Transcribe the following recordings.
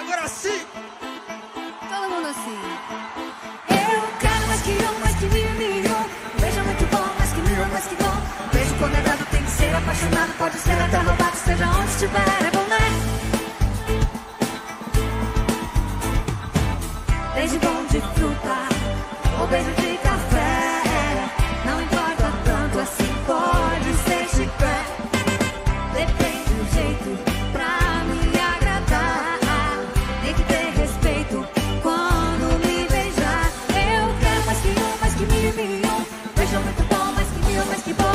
Agora sim! Todo mundo assim. Eu quero mais que um, mais que mil. Um beijo muito bom, mais que mil, mais que bom. Um beijo condenado tem que ser apaixonado. Pode ser até roubado, seja onde estiver. É bom, né? Beijo bom de fruta ou beijo de café, não importa tanto assim, pode ser chiclete. Depende do jeito pra me agradar. Tem que ter respeito quando me beijar. Eu quero mais que um, mais que mil. Beijo muito bom, mais que mil, mais que bom.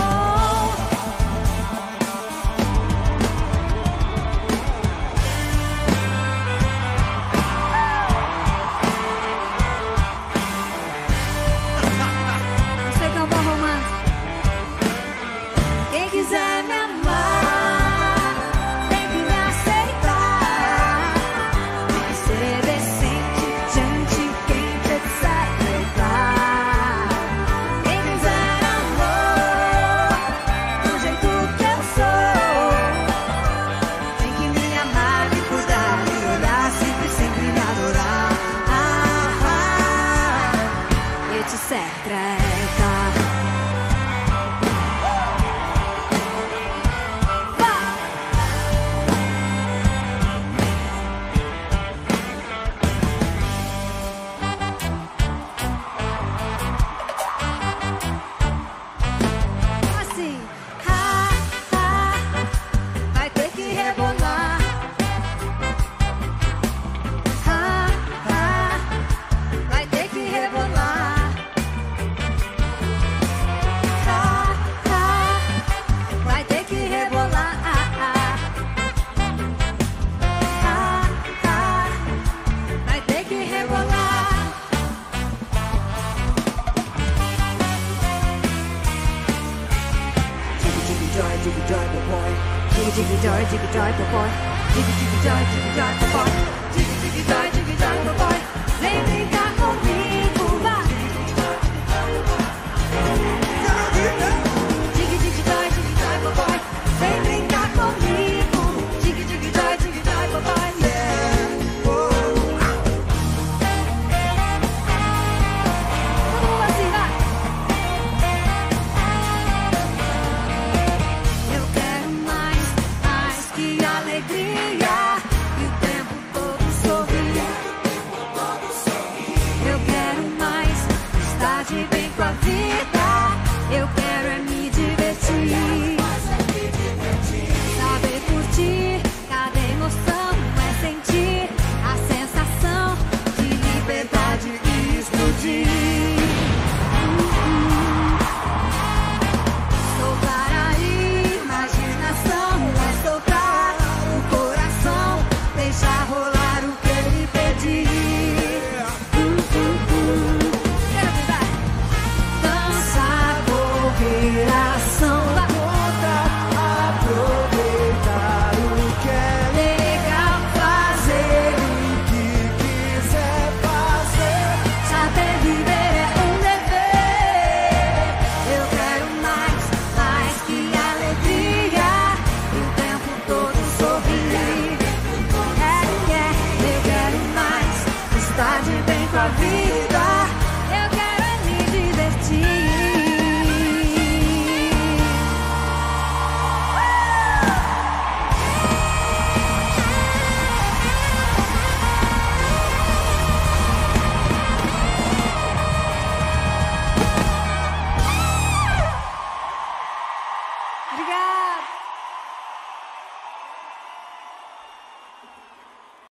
Você que é um bom romance. Quem quiser me amar tem que me aceitar. Tem que ser decente, gente, quente, etc. Quem quiser amor do jeito que eu sou tem que me amar, me cuidar, me olhar, sempre, sempre me adorar, etc. Assim, vai ter que rebolar. Vai ter que rebolar. Vai ter que rebolar. Vai ter que rebolar. Jiggy joy, boy. Jiggy joy, boy. Jiggy joy, boy.